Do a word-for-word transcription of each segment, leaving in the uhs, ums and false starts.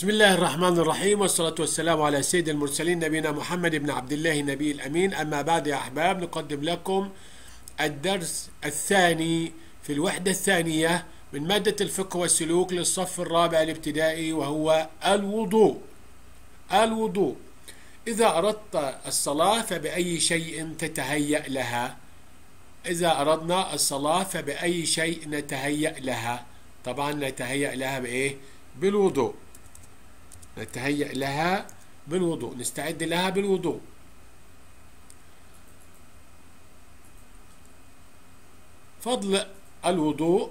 بسم الله الرحمن الرحيم، والصلاة والسلام على سيد المرسلين نبينا محمد بن عبد الله النبي الأمين. أما بعد يا أحباب، نقدم لكم الدرس الثاني في الوحدة الثانية من مادة الفقه والسلوك للصف الرابع الابتدائي، وهو الوضوء. الوضوء، إذا أردت الصلاة فبأي شيء تتهيأ لها؟ إذا أردنا الصلاة فبأي شيء نتهيأ لها؟ طبعا نتهيأ لها بإيه؟ بالوضوء. نتهيأ لها بالوضوء، نستعد لها بالوضوء. فضل الوضوء: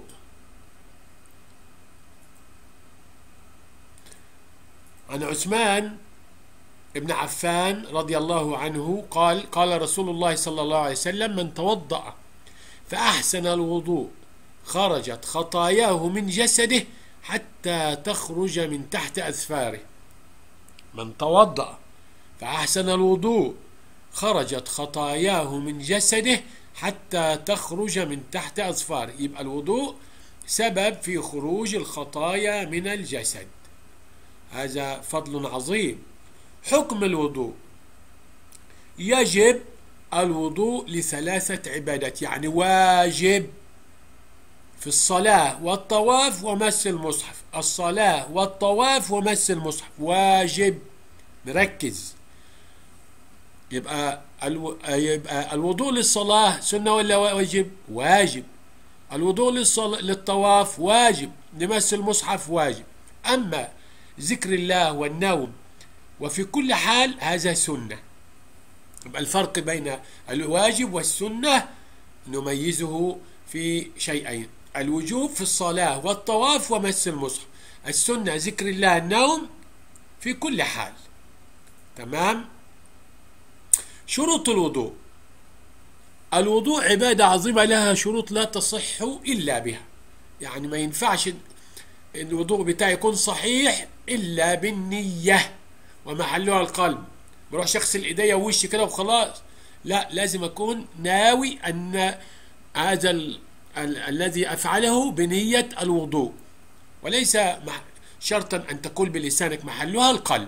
عن عثمان بن عفان رضي الله عنه قال: قال رسول الله صلى الله عليه وسلم: من توضأ فأحسن الوضوء خرجت خطاياه من جسده حتى تخرج من تحت أظفاره. من توضأ فأحسن الوضوء خرجت خطاياه من جسده حتى تخرج من تحت أظفاره. يبقى الوضوء سبب في خروج الخطايا من الجسد، هذا فضل عظيم. حكم الوضوء: يجب الوضوء لثلاثة عبادات، يعني واجب في الصلاة والطواف ومس المصحف. الصلاة والطواف ومس المصحف واجب، نركز. يبقى الو... يبقى الوضوء للصلاة سنة ولا واجب؟ واجب. الوضوء للصلاة للطواف واجب، لمس المصحف واجب. أما ذكر الله والنوم وفي كل حال هذا سنة. يبقى الفرق بين الواجب والسنة نميزه في شيئين: الوجوب في الصلاة والطواف ومس المصحف، السنة ذكر الله النوم في كل حال. تمام؟ شروط الوضوء: الوضوء عبادة عظيمة لها شروط لا تصح إلا بها، يعني ما ينفعش الوضوء بتاعي يكون صحيح إلا بالنية ومحلها القلب. بروح شخص الإيديا ووشي كده وخلاص، لا، لازم أكون ناوي أن هذا ال ال الذي أفعله بنية الوضوء، وليس شرطا أن تقول بلسانك، محلها القلب.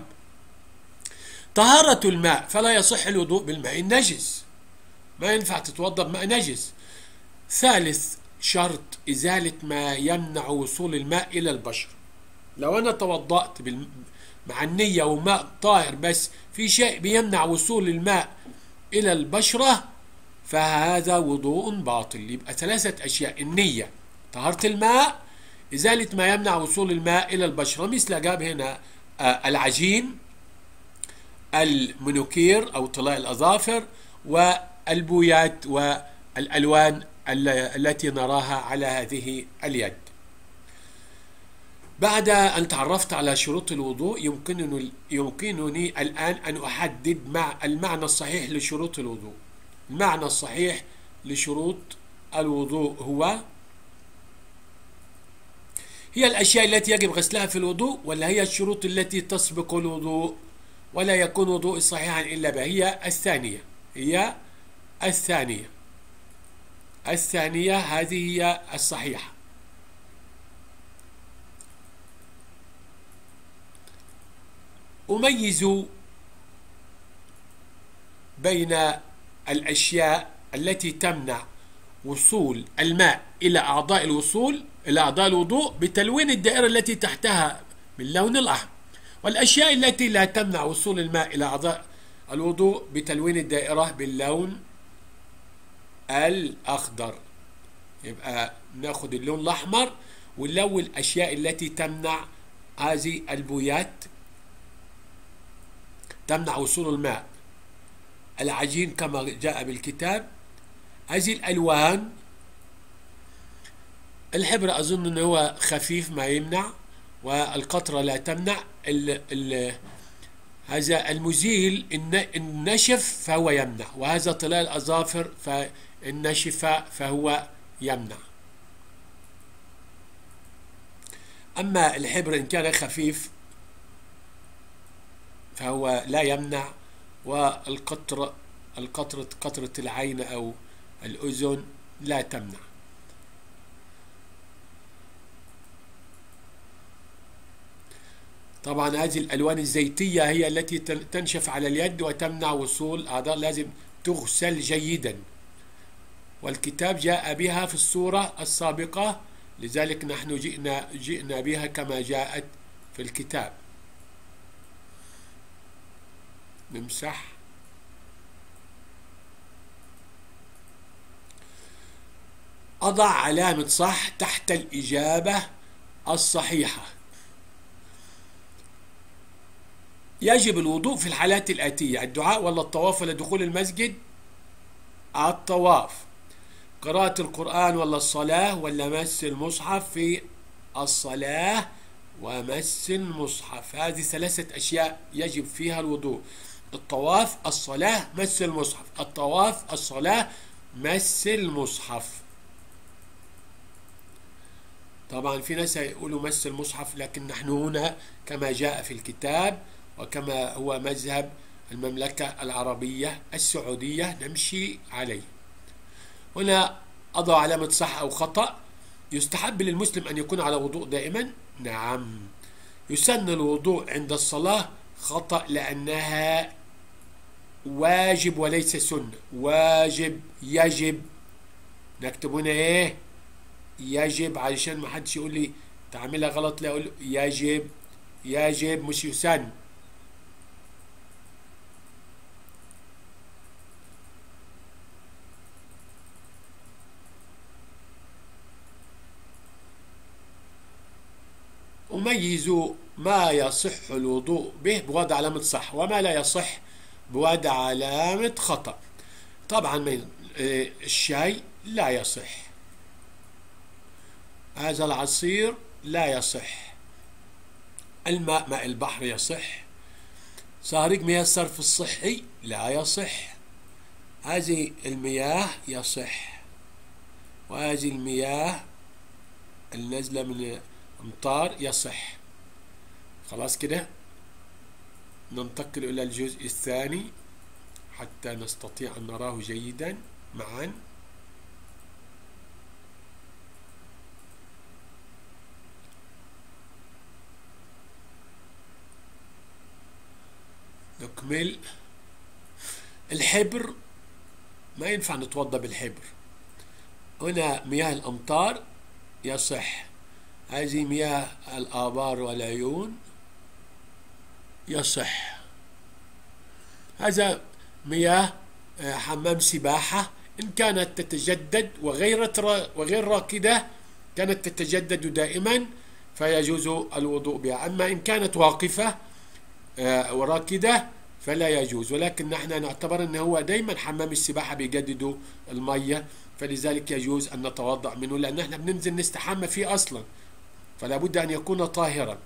طهارة الماء: فلا يصح الوضوء بالماء النجس، ما ينفع تتوضأ بماء نجس. ثالث شرط: إزالة ما يمنع وصول الماء إلى البشرة. لو أنا توضأت مع النية وماء طاهر بس في شيء بيمنع وصول الماء إلى البشرة فهذا وضوء باطل. يبقى ثلاثة أشياء: النية، طهارة الماء، إزالة ما يمنع وصول الماء إلى البشرة، مثل جاب هنا العجين، المنوكير أو طلاء الأظافر، والبويات والألوان التي نراها على هذه اليد. بعد أن تعرفت على شروط الوضوء يمكنني, يمكنني الآن أن أحدد مع المعنى الصحيح لشروط الوضوء. المعنى الصحيح لشروط الوضوء هو: هي الأشياء التي يجب غسلها في الوضوء، ولا هي الشروط التي تسبق الوضوء ولا يكون وضوء صحيحا إلا بها؟ هي الثانية، هي الثانية الثانية هذه هي الصحيحة. أميز بين الأشياء التي تمنع وصول الماء إلى أعضاء الوصول إلى أعضاء الوضوء بتلوين الدائرة التي تحتها باللون الأحمر، والأشياء التي لا تمنع وصول الماء إلى أعضاء الوضوء بتلوين الدائرة باللون الأخضر. يبقى ناخد اللون الأحمر ونلون الأشياء التي تمنع هذه البويات، تمنع وصول الماء. العجين كما جاء بالكتاب، هذه الألوان. الحبر أظن أنه هو خفيف ما يمنع، والقطرة لا تمنع. ال ال هذا المزيل النشف فهو يمنع، وهذا طلاء الأظافر فالنشف فهو يمنع. أما الحبر إن كان خفيف فهو لا يمنع، والقطرة القطرة قطرة العين أو الأذن لا تمنع. طبعا هذه الألوان الزيتية هي التي تنشف على اليد وتمنع وصول أعضاء، لازم تغسل جيدا، والكتاب جاء بها في السورة السابقة، لذلك نحن جئنا جئنا بها كما جاءت في الكتاب. نمسح. أضع علامة صح تحت الإجابة الصحيحة. يجب الوضوء في الحالات الآتية: الدعاء ولا الطواف ولا دخول المسجد؟ الطواف. قراءة القرآن ولا الصلاة ولا مس المصحف؟ في الصلاة ومس المصحف. هذه ثلاثة أشياء يجب فيها الوضوء: الطواف، الصلاة، مس المصحف. الطواف، الصلاة، مس المصحف. طبعا في ناس يقولوا مس المصحف، لكن نحن هنا كما جاء في الكتاب وكما هو مذهب المملكة العربية السعودية نمشي عليه. هنا أضع علامة صح أو خطأ. يستحب للمسلم أن يكون على وضوء دائما؟ نعم. يسن الوضوء عند الصلاة؟ خطأ، لأنها واجب وليس سنة. واجب، يجب. نكتب هنا إيه؟ يجب، علشان ما حدش يقول لي تعملها غلط، لا أقول يجب، يجب مش يسن. أميز ما يصح الوضوء به بوضع علامة صح، وما لا يصح بوضع علامة خطأ. طبعا الشاي لا يصح، هذا العصير لا يصح، الماء ماء البحر يصح، صارق مياه الصرف الصحي لا يصح، هذه المياه يصح، وهذه المياه النازلة من أمطار يصح. خلاص كده ننتقل إلى الجزء الثاني حتى نستطيع أن نراه جيدا معا. نكمل. الحبر ما ينفع نتوضأ بالحبر. هنا مياه الأمطار يصح، هذه مياه الآبار والعيون يصح، هذا مياه حمام سباحة إن كانت تتجدد وغير وغير راكدة، كانت تتجدد دائما فيجوز الوضوء بها. أما إن كانت واقفة وراكدة فلا يجوز، ولكن نحن نعتبر أنه هو دائما حمام السباحة بيجددوا المية، فلذلك يجوز أن نتوضأ منه، لأن نحن بننزل نستحمى فيه أصلا، فلا بد أن يكون طاهرا.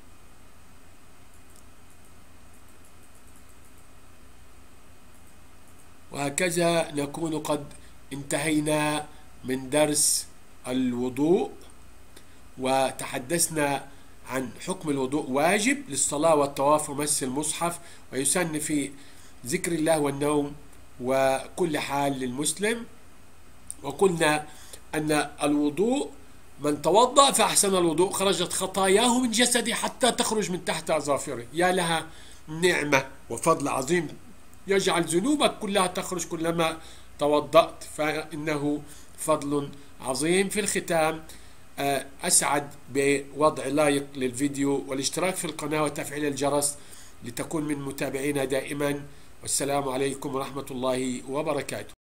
وهكذا نكون قد انتهينا من درس الوضوء، وتحدثنا عن حكم الوضوء: واجب للصلاة والطواف ومس المصحف، ويسن في ذكر الله والنوم وكل حال للمسلم. وقلنا أن الوضوء من توضأ فأحسن الوضوء خرجت خطاياه من جسده حتى تخرج من تحت أظافره. يا لها نعمة وفضل عظيم، يجعل ذنوبك كلها تخرج كلما توضأت، فإنه فضل عظيم. في الختام أسعد بوضع لايك للفيديو والاشتراك في القناة وتفعيل الجرس لتكون من متابعينا دائما. والسلام عليكم ورحمة الله وبركاته.